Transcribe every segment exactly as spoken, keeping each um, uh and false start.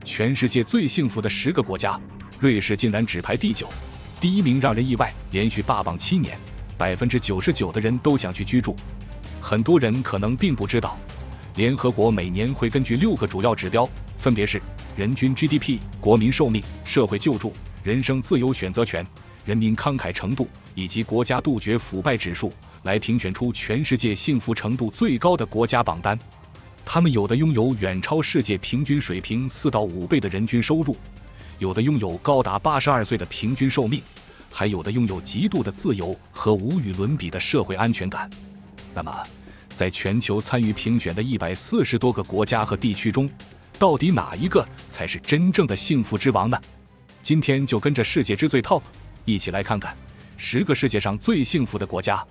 全世界最幸福的十个国家，瑞士竟然只排第九，第一名让人意外，连续霸榜七年，百分之九十九的人都想去居住。很多人可能并不知道，联合国每年会根据六个主要指标，分别是人均 G D P、国民寿命、社会救助、人生自由选择权、人民慷慨程度以及国家杜绝腐败指数，来评选出全世界幸福程度最高的国家榜单。他们有的拥有远超世界平均水平四到五倍的人均收入，有的拥有高达八十二岁的平均寿命，还有的拥有极度的自由和无与伦比的社会安全感。那么，在全球参与评选的一百四十多个国家和地区中，到底哪一个才是真正的幸福之王呢？今天就跟着世界之最 Top 一起来看看十个世界上最幸福的国家。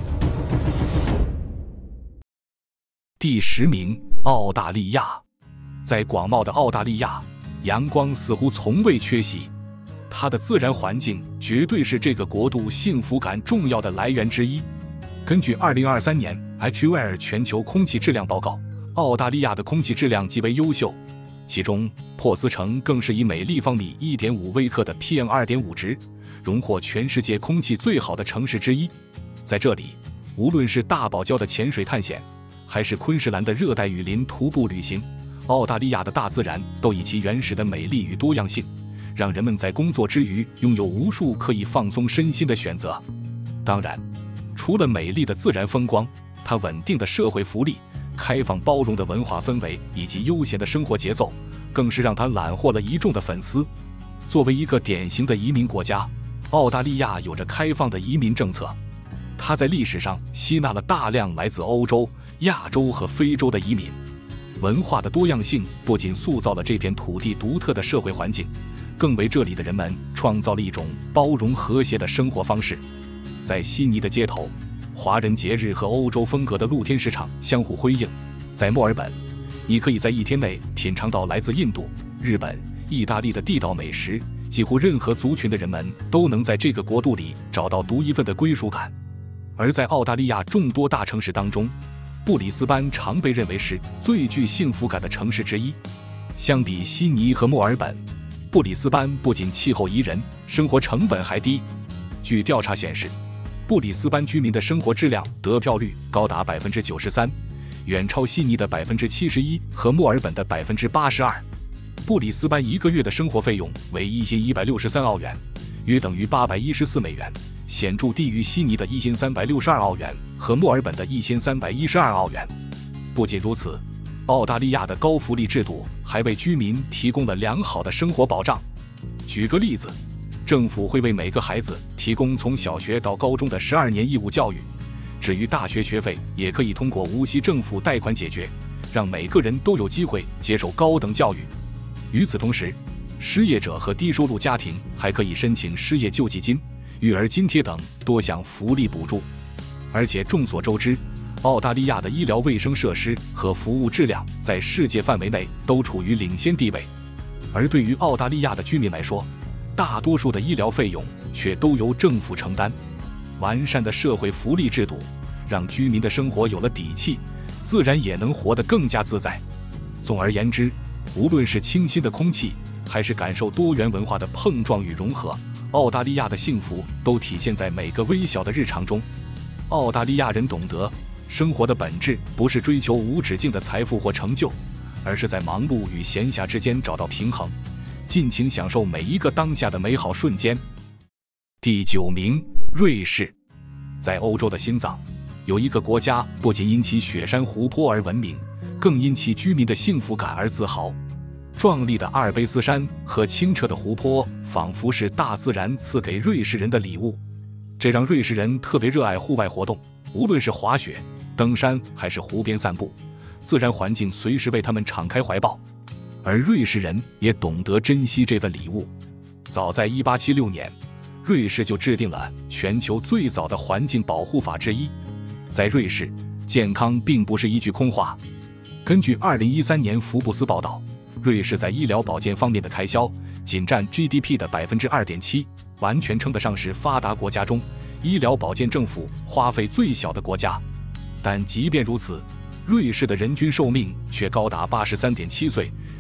第十名，澳大利亚。在广袤的澳大利亚，阳光似乎从未缺席，它的自然环境绝对是这个国度幸福感重要的来源之一。根据二零二三年 A Q Air 全球空气质量报告，澳大利亚的空气质量极为优秀，其中珀斯城更是以每立方米 一点五 微克的 P M 二点五 值，荣获全世界空气最好的城市之一。在这里，无论是大堡礁的潜水探险，还是昆士兰的热带雨林徒步旅行，澳大利亚的大自然都以其原始的美丽与多样性，让人们在工作之余拥有无数可以放松身心的选择。当然，除了美丽的自然风光，它稳定的社会福利、开放包容的文化氛围以及悠闲的生活节奏，更是让它揽获了一众的粉丝。作为一个典型的移民国家，澳大利亚有着开放的移民政策，它在历史上吸纳了大量来自欧洲、亚洲和非洲的移民。文化的多样性不仅塑造了这片土地独特的社会环境，更为这里的人们创造了一种包容和谐的生活方式。在悉尼的街头，华人节日和欧洲风格的露天市场相互辉映。在墨尔本，你可以在一天内品尝到来自印度、日本、意大利的地道美食，几乎任何族群的人们都能在这个国度里找到独一份的归属感。而在澳大利亚众多大城市当中，布里斯班常被认为是最具幸福感的城市之一。相比悉尼和墨尔本，布里斯班不仅气候宜人，生活成本还低。据调查显示，布里斯班居民的生活质量得票率高达 百分之九十三， 远超悉尼的 百分之七十一 和墨尔本的 百分之八十二。 布里斯班一个月的生活费用为一千一百六十三澳元，约等于八百一十四美元，显著低于悉尼的一千三百六十二澳元和墨尔本的一千三百一十二澳元。不仅如此，澳大利亚的高福利制度还为居民提供了良好的生活保障。举个例子，政府会为每个孩子提供从小学到高中的十二年义务教育，至于大学学费也可以通过无息政府贷款解决，让每个人都有机会接受高等教育。与此同时，失业者和低收入家庭还可以申请失业救济金、育儿津贴等多项福利补助。而且众所周知，澳大利亚的医疗卫生设施和服务质量在世界范围内都处于领先地位。而对于澳大利亚的居民来说，大多数的医疗费用却都由政府承担。完善的社会福利制度让居民的生活有了底气，自然也能活得更加自在。总而言之，无论是清新的空气，还是感受多元文化的碰撞与融合，澳大利亚的幸福都体现在每个微小的日常中。澳大利亚人懂得，生活的本质不是追求无止境的财富或成就，而是在忙碌与闲暇之间找到平衡，尽情享受每一个当下的美好瞬间。第九名，瑞士。在欧洲的心脏，有一个国家不仅因其雪山湖泊而闻名，更因其居民的幸福感而自豪。壮丽的阿尔卑斯山和清澈的湖泊仿佛是大自然赐给瑞士人的礼物，这让瑞士人特别热爱户外活动，无论是滑雪、登山还是湖边散步，自然环境随时为他们敞开怀抱。而瑞士人也懂得珍惜这份礼物。早在一八七六年，瑞士就制定了全球最早的环境保护法之一。在瑞士，健康并不是一句空话。根据二零一三年福布斯报道，瑞士在医疗保健方面的开销仅占 G D P 的 百分之二点七， 完全称得上是发达国家中医疗保健政府花费最小的国家。但即便如此，瑞士的人均寿命却高达 八十三点七岁，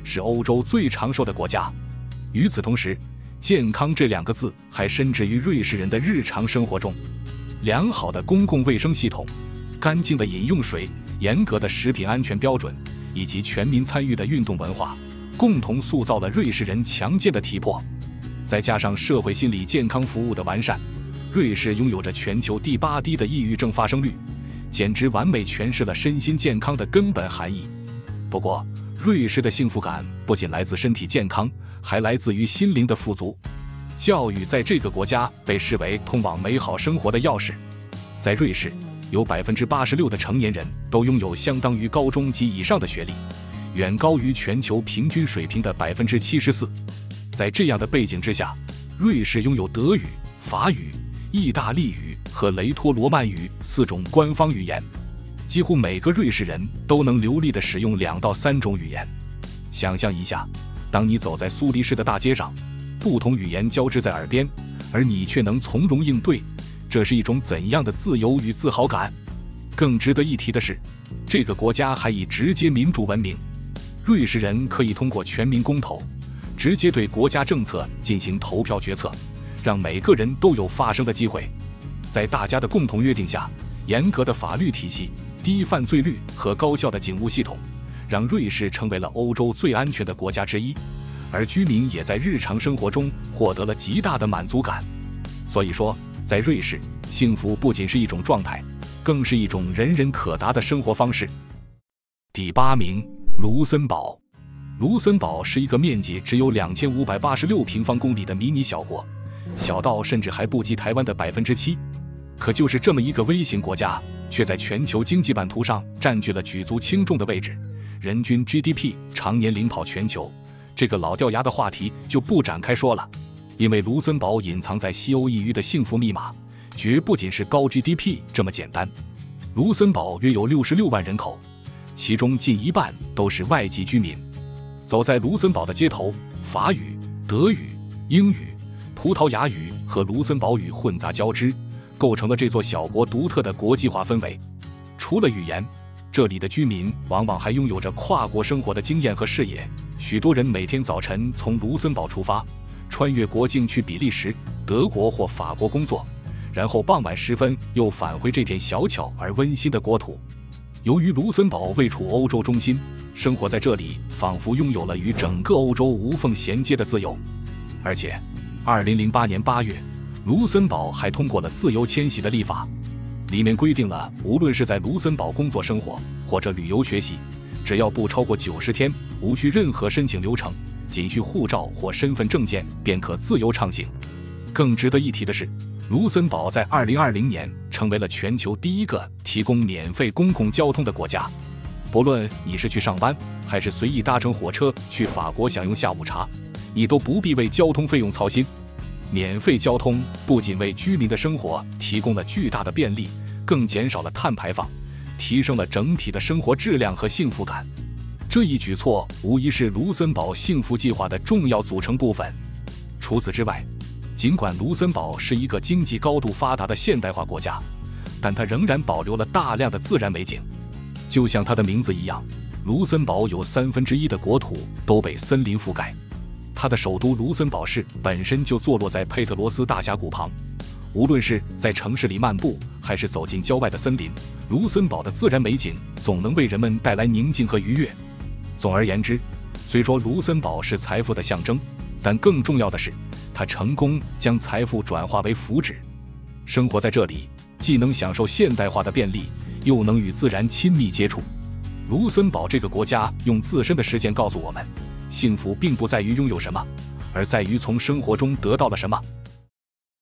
是欧洲最长寿的国家。与此同时，健康这两个字还深植于瑞士人的日常生活中。良好的公共卫生系统、干净的饮用水、严格的食品安全标准，以及全民参与的运动文化，共同塑造了瑞士人强健的体魄。再加上社会心理健康服务的完善，瑞士拥有着全球第八低的抑郁症发生率，简直完美诠释了身心健康的根本含义。不过，瑞士的幸福感不仅来自身体健康，还来自于心灵的富足。教育在这个国家被视为通往美好生活的钥匙。在瑞士，有 百分之八十六 的成年人都拥有相当于高中及以上的学历，远高于全球平均水平的 百分之七十四。在这样的背景之下，瑞士拥有德语、法语、意大利语和雷托罗曼语四种官方语言，几乎每个瑞士人都能流利地使用两到三种语言。想象一下，当你走在苏黎世的大街上，不同语言交织在耳边，而你却能从容应对，这是一种怎样的自由与自豪感？更值得一提的是，这个国家还以直接民主闻名。瑞士人可以通过全民公投，直接对国家政策进行投票决策，让每个人都有发声的机会。在大家的共同约定下，严格的法律体系、低犯罪率和高效的警务系统，让瑞士成为了欧洲最安全的国家之一，而居民也在日常生活中获得了极大的满足感。所以说，在瑞士，幸福不仅是一种状态，更是一种人人可达的生活方式。第八名，卢森堡。卢森堡是一个面积只有两千五百八十六平方公里的迷你小国，小到甚至还不及台湾的 百分之七。可就是这么一个微型国家，却在全球经济版图上占据了举足轻重的位置，人均 G D P 常年领跑全球。这个老掉牙的话题就不展开说了，因为卢森堡隐藏在西欧一隅的幸福密码，绝不仅是高 G D P 这么简单。卢森堡约有六十六万人口，其中近一半都是外籍居民。走在卢森堡的街头，法语、德语、英语、葡萄牙语和卢森堡语混杂交织，构成了这座小国独特的国际化氛围。除了语言，这里的居民往往还拥有着跨国生活的经验和视野。许多人每天早晨从卢森堡出发，穿越国境去比利时、德国或法国工作，然后傍晚时分又返回这片小巧而温馨的国土。由于卢森堡位处欧洲中心，生活在这里仿佛拥有了与整个欧洲无缝衔接的自由。而且二零零八年八月，卢森堡还通过了自由迁徙的立法，里面规定了无论是在卢森堡工作生活或者旅游学习，只要不超过九十天，无需任何申请流程，仅需护照或身份证件便可自由畅行。更值得一提的是，卢森堡在二零二零年成为了全球第一个提供免费公共交通的国家。不论你是去上班，还是随意搭乘火车去法国享用下午茶，你都不必为交通费用操心。免费交通不仅为居民的生活提供了巨大的便利，更减少了碳排放，提升了整体的生活质量和幸福感。这一举措无疑是卢森堡幸福计划的重要组成部分。除此之外，尽管卢森堡是一个经济高度发达的现代化国家，但它仍然保留了大量的自然美景。就像它的名字一样，卢森堡有三分之一的国土都被森林覆盖。它的首都卢森堡市本身就坐落在佩特罗斯大峡谷旁，无论是在城市里漫步，还是走进郊外的森林，卢森堡的自然美景总能为人们带来宁静和愉悦。总而言之，虽说卢森堡是财富的象征，但更重要的是，它成功将财富转化为福祉。生活在这里，既能享受现代化的便利，又能与自然亲密接触。卢森堡这个国家用自身的实践告诉我们，幸福并不在于拥有什么，而在于从生活中得到了什么。